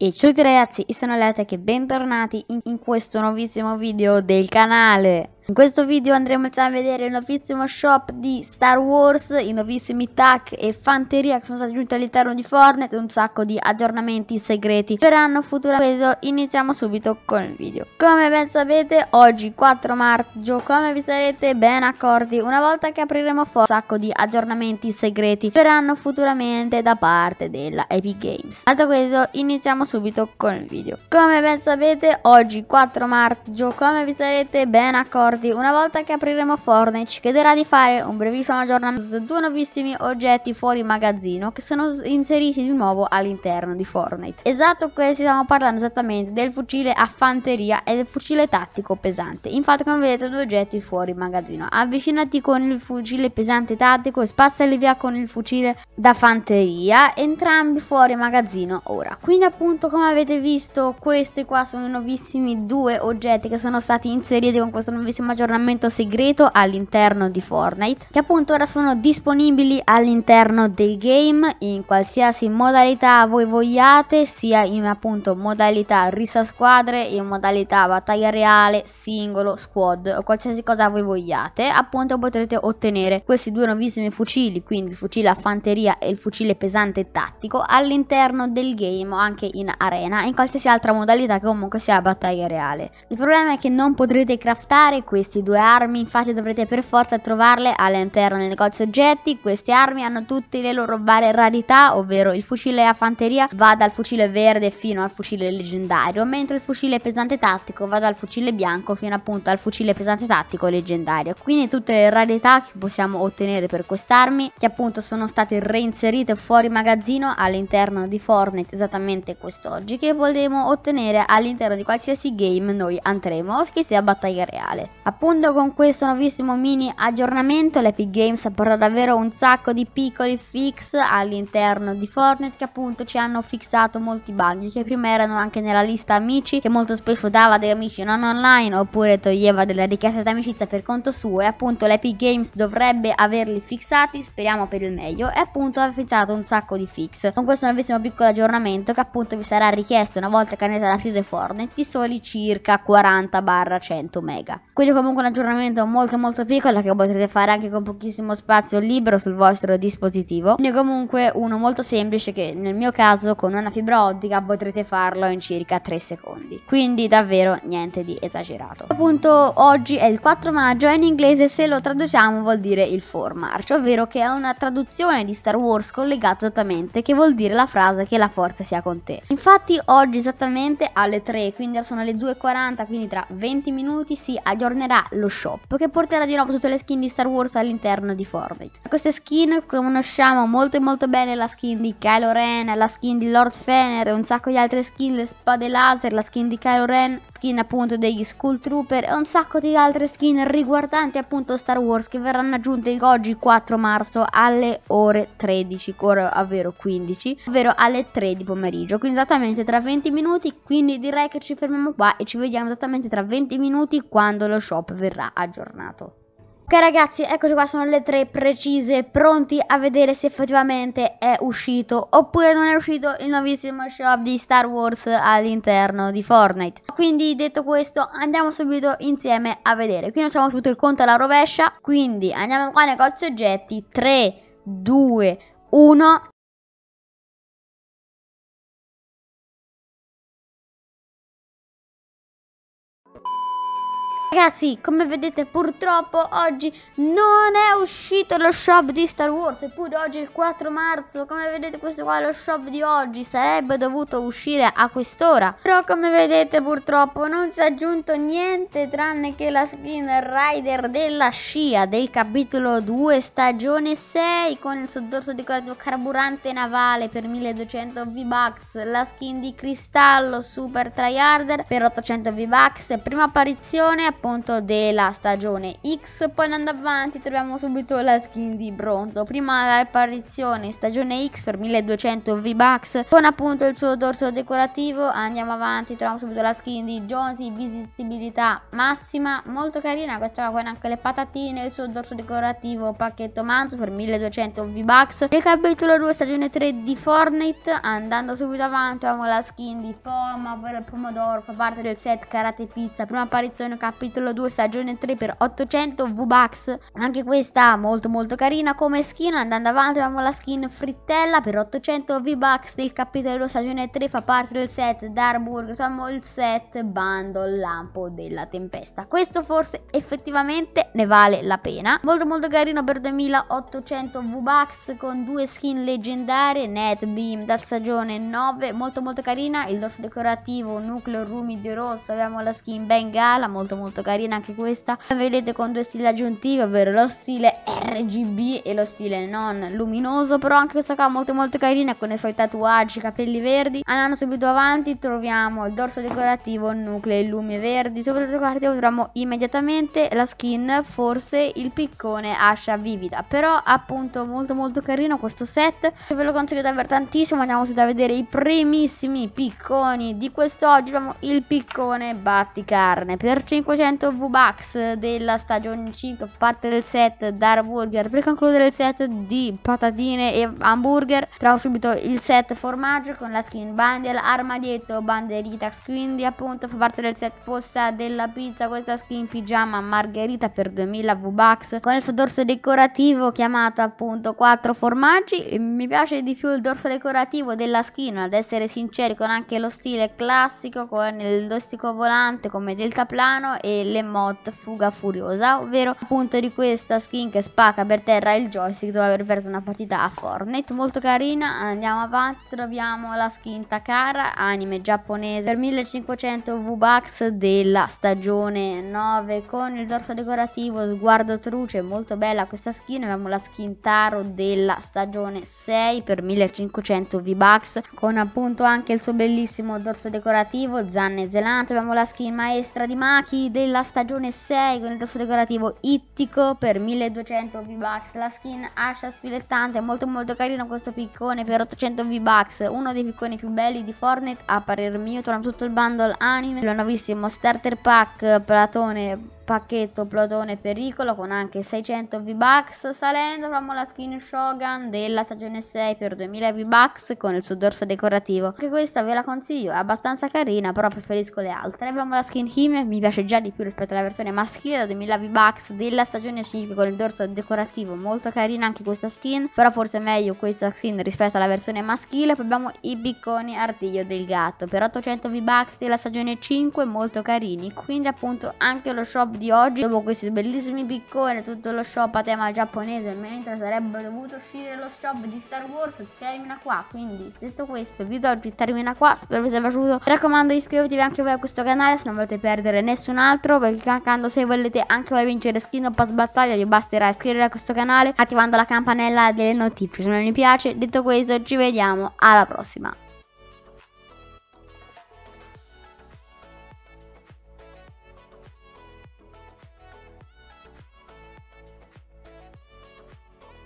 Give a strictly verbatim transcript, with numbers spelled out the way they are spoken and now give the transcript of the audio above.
E ciao a tutti ragazzi, io sono Lete e bentornati in, in questo nuovissimo video del canale. In questo video andremo a vedere il nuovissimo shop di Star Wars, i nuovissimi tac e fanteria che sono stati aggiunti all'interno di Fortnite e un sacco di aggiornamenti segreti verranno futuramente. Iniziamo subito con il video. Come ben sapete, oggi quattro maggio, come vi sarete ben accorti, una volta che apriremo Fortnite, un sacco di aggiornamenti segreti verranno futuramente da parte della Epic Games. Detto questo, iniziamo subito con il video. Come ben sapete, oggi quattro maggio, come vi sarete ben accorti, una volta che apriremo Fortnite ci chiederà di fare un brevissimo aggiornamento su due nuovissimi oggetti fuori magazzino che sono inseriti di nuovo all'interno di Fortnite. Esatto, questi stiamo parlando esattamente del fucile a fanteria e del fucile tattico pesante. Infatti, come vedete, due oggetti fuori magazzino. Avvicinati con il fucile pesante tattico e spazzali via con il fucile da fanteria, entrambi fuori magazzino ora. Quindi appunto, come avete visto, questi qua sono i nuovissimi due oggetti che sono stati inseriti con questo nuovissimo aggiornamento segreto all'interno di Fortnite, che appunto ora sono disponibili all'interno del game in qualsiasi modalità voi vogliate, sia in appunto modalità rissa squadre, in modalità battaglia reale, singolo, squad o qualsiasi cosa voi vogliate. Appunto potrete ottenere questi due nuovissimi fucili, quindi il fucile a fanteria e il fucile pesante tattico, all'interno del game, anche in arena, in qualsiasi altra modalità che comunque sia battaglia reale. Il problema è che non potrete craftare queste due armi, infatti dovrete per forza trovarle all'interno del negozio oggetti. Queste armi hanno tutte le loro varie rarità, ovvero il fucile a fanteria va dal fucile verde fino al fucile leggendario, mentre il fucile pesante tattico va dal fucile bianco fino appunto al fucile pesante tattico leggendario. Quindi tutte le rarità che possiamo ottenere per quest'armi, che appunto sono state reinserite fuori magazzino all'interno di Fortnite esattamente quest'oggi, che vogliamo ottenere all'interno di qualsiasi game noi andremo, che sia battaglia reale. Appunto, con questo nuovissimo mini aggiornamento l'Epic Games ha portato davvero un sacco di piccoli fix all'interno di Fortnite, che appunto ci hanno fissato molti bug che prima erano anche nella lista amici, che molto spesso dava degli amici non online oppure toglieva delle richieste d'amicizia per conto suo, e appunto l'Epic Games dovrebbe averli fissati, speriamo per il meglio, e appunto ha fissato un sacco di fix con questo nuovissimo piccolo aggiornamento, che appunto vi sarà richiesto una volta che andrete ad aprire Fortnite di soli circa quaranta cento mega. Quindi comunque un aggiornamento molto molto piccolo che potrete fare anche con pochissimo spazio libero sul vostro dispositivo. Quindi comunque uno molto semplice, che nel mio caso con una fibra ottica potrete farlo in circa tre secondi. Quindi davvero niente di esagerato. Appunto oggi è il quattro maggio e in inglese, se lo traduciamo, vuol dire il four March, ovvero che è una traduzione di Star Wars collegata esattamente, che vuol dire la frase che la forza sia con te. Infatti oggi esattamente alle tre, quindi sono le due e quaranta, quindi tra venti minuti si aggiornerà lo shop, che porterà di nuovo tutte le skin di Star Wars all'interno di Fortnite. Queste skin conosciamo molto molto bene: la skin di Kylo Ren, la skin di Lord Fener e un sacco di altre skin, le spade laser, la skin di Kylo Ren, skin appunto degli Skull Trooper e un sacco di altre skin riguardanti appunto Star Wars, che verranno aggiunte oggi quattro marzo alle ore tredici, ovvero quindici, ovvero alle tre di pomeriggio, quindi esattamente tra venti minuti. Quindi direi che ci fermiamo qua e ci vediamo esattamente tra venti minuti, quando lo shop verrà aggiornato. Ok ragazzi, eccoci qua, sono le tre precise, pronti a vedere se effettivamente è uscito oppure non è uscito il nuovissimo shop di Star Wars all'interno di Fortnite. Quindi detto questo, andiamo subito insieme a vedere. Qui non siamo subito il conto alla rovescia, quindi andiamo qua negozio oggetti, tre, due, uno. Ragazzi, come vedete, purtroppo oggi non è uscito lo shop di Star Wars, eppure oggi è il quattro marzo. Come vedete, questo qua è lo shop di oggi, sarebbe dovuto uscire a quest'ora, però come vedete purtroppo non si è aggiunto niente tranne che la skin Rider della scia del capitolo due stagione sei, con il soddorso decorativo carburante navale per milleduecento V-Bucks, la skin di cristallo super tryharder per ottocento V-Bucks, prima apparizione appunto della stagione X. Poi andando avanti troviamo subito la skin di Bronto, prima l'apparizione in stagione X per milleduecento V-Bucks con appunto il suo dorso decorativo. Andiamo avanti, troviamo subito la skin di Jonesy, visibilità massima, molto carina questa qua, con anche le patatine, il suo dorso decorativo pacchetto manzo per milleduecento V-Bucks. Il capitolo due stagione tre di Fortnite. Andando subito avanti troviamo la skin di Poma, ovvero il pomodoro, fa parte del set Karate Pizza, prima apparizione capitolo due stagione tre per ottocento V-Bucks, anche questa molto molto carina come skin. Andando avanti troviamo la skin Frittella per ottocento V-Bucks del capitolo due stagione tre, fa parte del set Darburg, troviamo il set Bundle Lampo della Tempesta, questo forse effettivamente ne vale la pena, molto molto carino per duemilaottocento V-Bucks con due skin leggendarie, Net Beam da stagione nove, molto molto carina, il dorso decorativo nucleo rumido rosso, abbiamo la skin Bengala, molto molto carina anche questa, vedete con due stili aggiuntivi, ovvero lo stile R G B e lo stile non luminoso, però anche questa qua molto molto carina con i suoi tatuaggi, capelli verdi. Andando subito avanti troviamo il dorso decorativo nucleo e lumi verdi, subito decorativo troviamo immediatamente la skin, forse il piccone Ascia vivida, però appunto molto molto carino questo set, ve lo consiglio davvero tantissimo. Andiamo subito a vedere i primissimi picconi di quest'oggi. Abbiamo il piccone batticarne per cinquecento V-Bucks della stagione cinque, parte del set Darburger. Per concludere il set di patatine e hamburger troviamo subito il set formaggio con la skin bundle armadietto banderitax, quindi appunto fa parte del set fossa della pizza questa skin pigiama margherita per duemila V-Bucks con il suo dorso decorativo chiamato appunto quattro formaggi. Mi piace di più il dorso decorativo della skin, ad essere sinceri, con anche lo stile classico con il dostico volante come deltaplano e l'emote fuga furiosa, ovvero appunto di questa skin che spacca per terra il joystick dopo aver perso una partita a Fortnite, molto carina. Andiamo avanti, troviamo la skin Takara, anime giapponese per millecinquecento V-Bucks della stagione nove con il dorso decorativo sguardo truce, molto bella questa skin. Abbiamo la skin Taro della stagione sei per millecinquecento V-Bucks con appunto anche il suo bellissimo dorso decorativo zanne zelante. Abbiamo la skin maestra di Maki della stagione sei con il dorso decorativo ittico per milleduecento V-Bucks, la skin Ascia sfilettante, molto molto carino questo piccone per ottocento V-Bucks, uno dei picconi più belli di Fortnite a parer mio. Troviamo tutto il bundle anime, il nuovissimo starter pack Platone pacchetto Plotone Pericolo con anche seicento V-Bucks. Salendo troviamo la skin Shogun della stagione sei per duemila V-Bucks con il suo dorso decorativo, anche questa ve la consiglio, è abbastanza carina però preferisco le altre. Abbiamo la skin Hime, mi piace già di più rispetto alla versione maschile, da duemila V-Bucks della stagione cinque con il dorso decorativo, molto carina anche questa skin, però forse è meglio questa skin rispetto alla versione maschile. Poi abbiamo i picconi artiglio del gatto per ottocento V-Bucks della stagione cinque, molto carini, quindi appunto anche lo shop di oggi dopo questi bellissimi picconi, tutto lo shop a tema giapponese, mentre sarebbe dovuto uscire lo shop di Star Wars, termina qua. Quindi detto questo, il video oggi termina qua, spero vi sia piaciuto, mi raccomando iscrivetevi anche voi a questo canale se non volete perdere nessun altro, perché cliccando se volete anche voi vincere skin o pass battaglia vi basterà iscrivervi a questo canale attivando la campanella delle notifiche se non mi piace. Detto questo ci vediamo alla prossima.